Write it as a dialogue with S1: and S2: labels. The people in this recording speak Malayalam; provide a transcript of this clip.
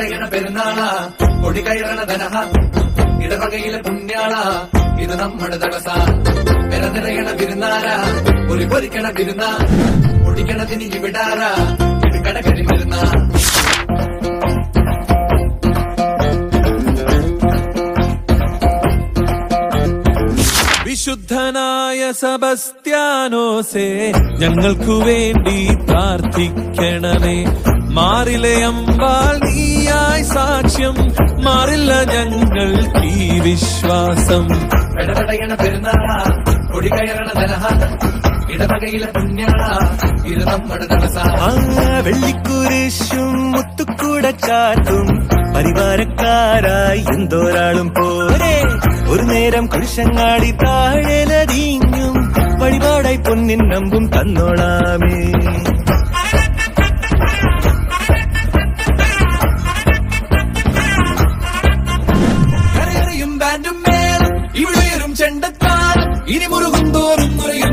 S1: ഇടതടയണ പെരുന്നാള കൊടി കയറണ ധനഹ ഇടവകയിലെ പുണ്യാള ഇത് നമ്മുടെ തടസ നിറയണ വിരുന്നാര ഒരു പൊരിക്കണ വിരുന്ന പൊടിക്കണതിന് ഇവിടാര ഇത് കടക്കരി വരുന്ന
S2: വിശുദ്ധനായ സെബസ്ത്യാനോസേ ഞങ്ങൾക്കു വേണ്ടി പ്രാർത്ഥിക്കണമേ. മാറിലെ അമ്പാൽ നീയായി സാക്ഷ്യം മാറില്ല ഞങ്ങൾക്ക് ഈ വിശ്വാസം.
S1: ഇടതടയണ പെരുന്നാള കൊടി കയറണ ധനഹ ഇടവകയിലെ പുണ്യാള ഇത് നമ്മുടെ തടസ.
S3: വെള്ളിക്കുരിശും മുത്തുക്കൂടച്ചാട്ടും പരിവാരക്കാരായി എന്തോരാളും പോരെ. ഒരു നേരം കുരിശങ്ങാടി താഴെ നദിഞ്ഞും വഴിപാടായി പൊന്നിൻ നമ്പും തന്നോളാമേ.
S1: കരയറിയും ബാൻഡും മേളം ഇവിടെയും ചെണ്ടത്താളം ഇനി മുറുകും തോറും